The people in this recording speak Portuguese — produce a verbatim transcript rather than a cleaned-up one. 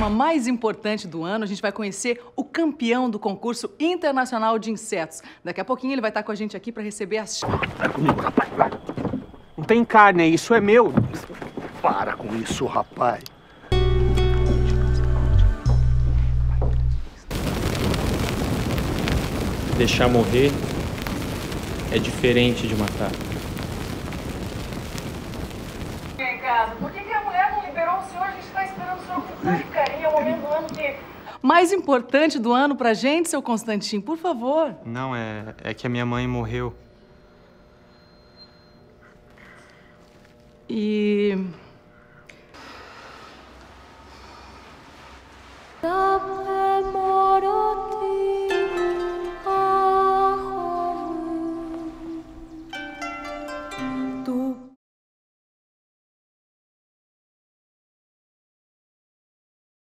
programa mais importante do ano, a gente vai conhecer o campeão do concurso internacional de insetos. Daqui a pouquinho ele vai estar com a gente aqui para receber as... Vai comigo, rapaz, vai. Não tem carne, isso é meu. Para com isso, rapaz. Deixar morrer é diferente de matar. Ricardo, por que que a mulher não liberou o senhor? A gente está esperando o senhor com tanto carinho, é o momento do ano que... Mais importante do ano pra gente, seu Constantin, por favor. Não, é, é que a minha mãe morreu. E...